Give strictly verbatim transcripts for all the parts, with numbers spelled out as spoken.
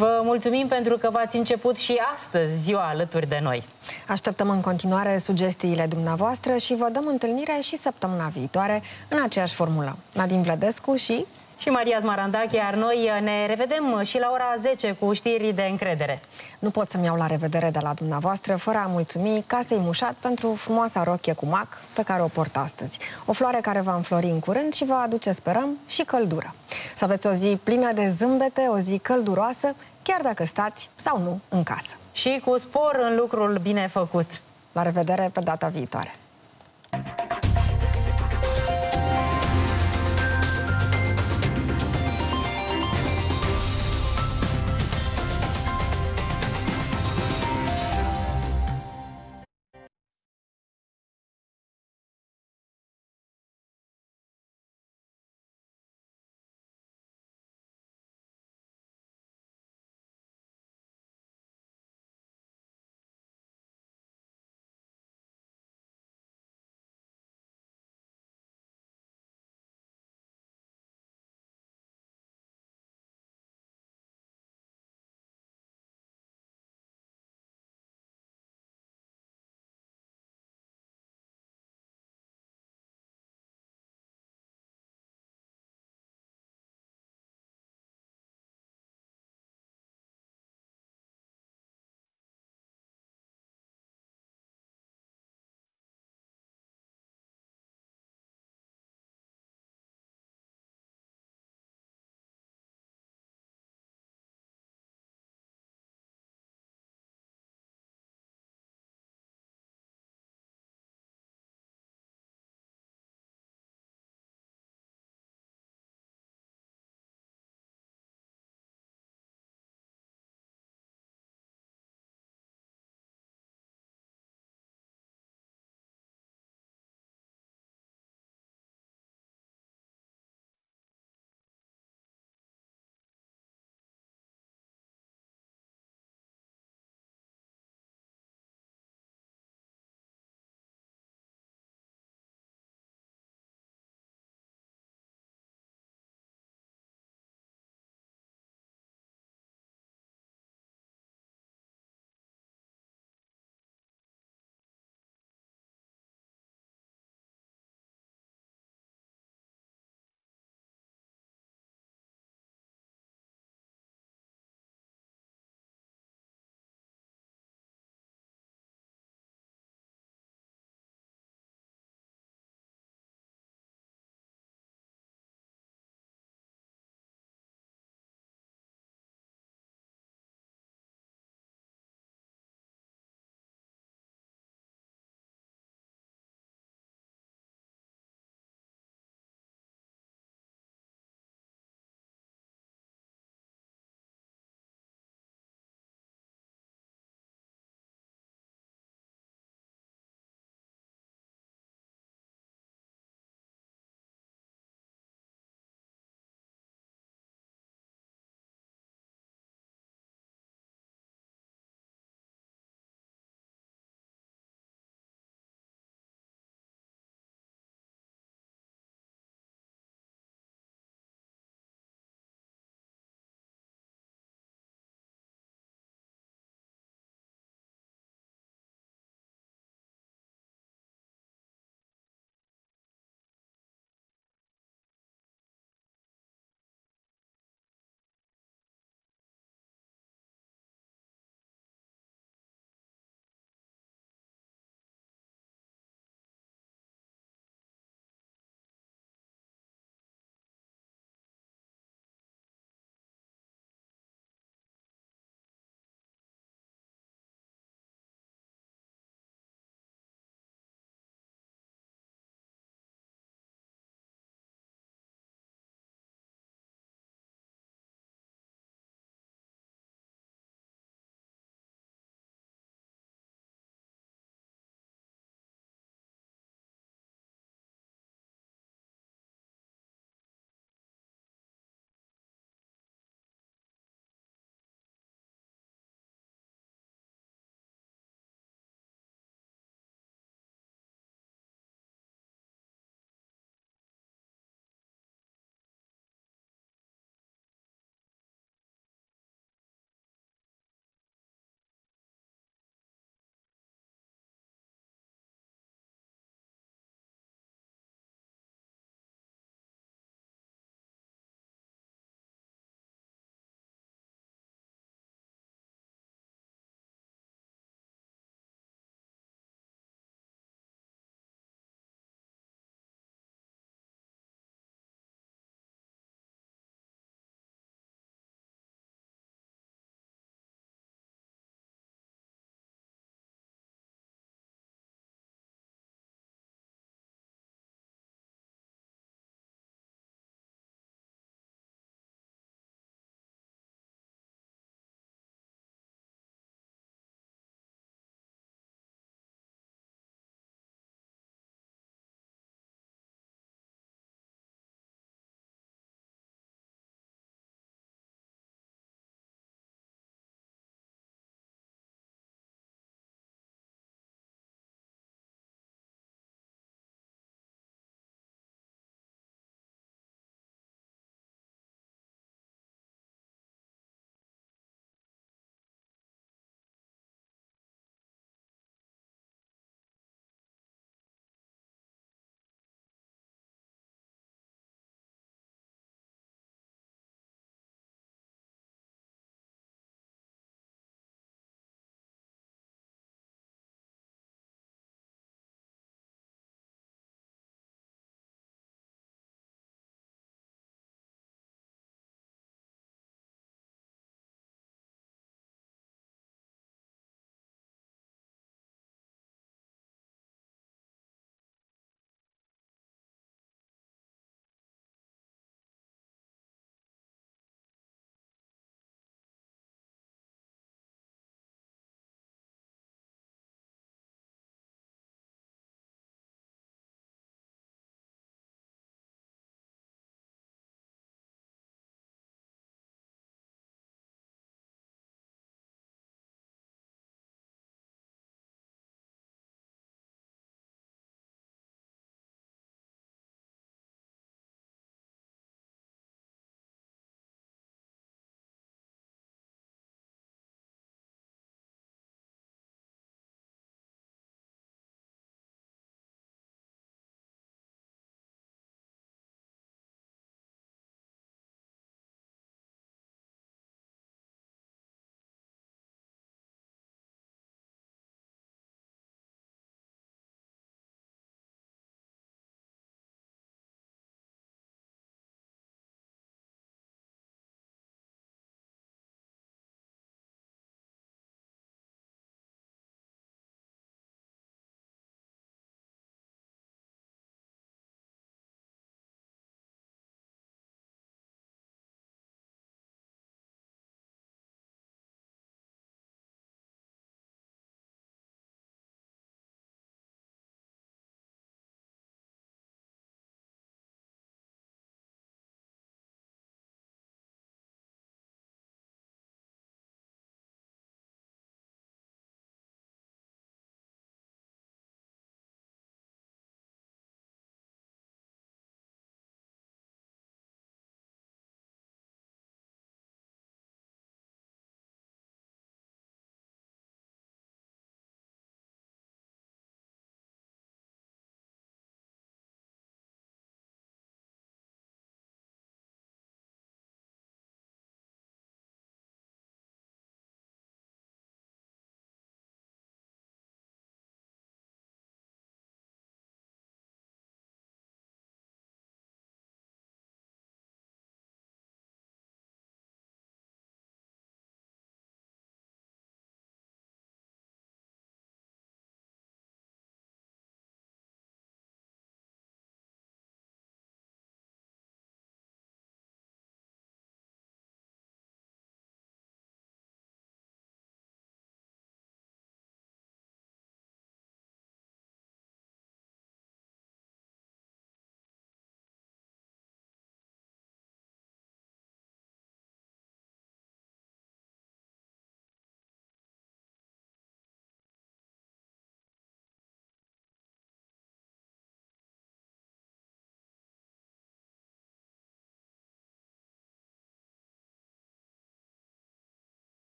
Vă mulțumim pentru că v-ați început și astăzi ziua alături de noi. Așteptăm în continuare sugestiile dumneavoastră și vă dăm întâlnire și săptămâna viitoare în aceeași formulă. Nadim Vlădescu și... și Maria Zmarandache, iar noi ne revedem și la ora zece cu știri de încredere. Nu pot să-mi iau la revedere de la dumneavoastră fără a mulțumi Casei Mușat pentru frumoasa rochie cu mac pe care o port astăzi. O floare care va înflori în curând și va aduce, sperăm, și căldură. Să aveți o zi plină de zâmbete, o zi călduroasă, chiar dacă stați sau nu în casă. Și cu spor în lucrul bine făcut. La revedere pe data viitoare!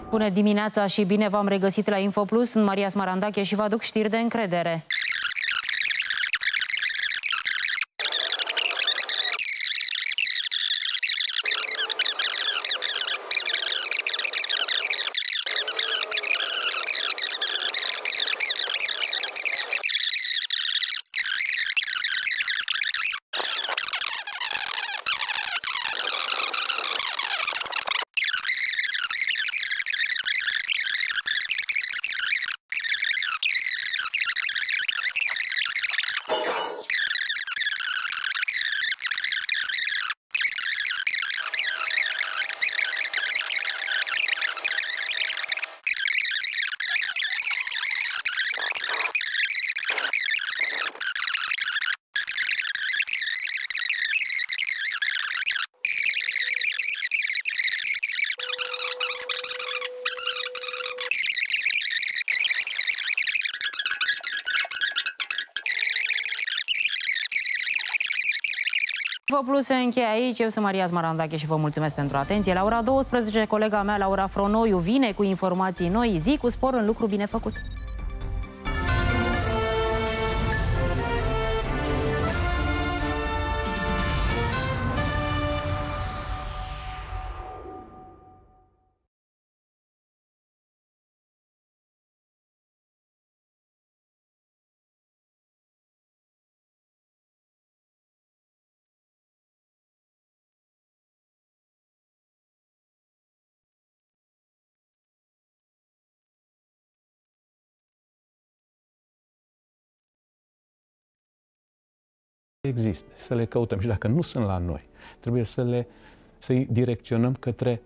Bună dimineața și bine v-am regăsit la InfoPlus. Sunt Maria Smarandache și vă aduc știri de încredere. InfoPlus se încheie aici. Eu sunt Maria Smarandache și vă mulțumesc pentru atenție. La ora douăsprezece, colega mea, Laura Fronoiu, vine cu informații noi, zi cu spor în lucru bine făcut. Există, să le căutăm și dacă nu sunt la noi, trebuie să le să-i direcționăm către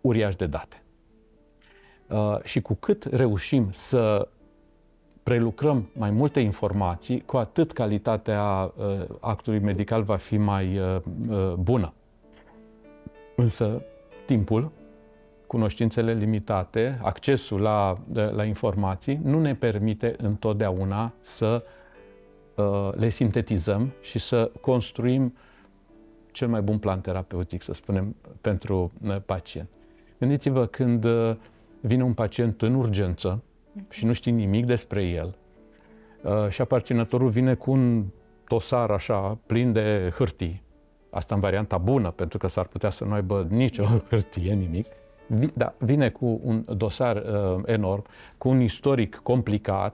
uriaș de date. Uh, și cu cât reușim să prelucrăm mai multe informații, cu atât calitatea uh, actului medical va fi mai uh, uh, bună. Însă, timpul, cunoștințele limitate, accesul la, la informații, nu ne permite întotdeauna să uh, le sintetizăm și să construim cel mai bun plan terapeutic, să spunem, pentru uh, pacient. Gândiți-vă când uh, vine un pacient în urgență și nu știi nimic despre el uh, și aparținătorul vine cu un dosar așa plin de hârtii. Asta în varianta bună, pentru că s-ar putea să nu aibă nicio hârtie, nimic. Da, vine cu un dosar uh, enorm, cu un istoric complicat,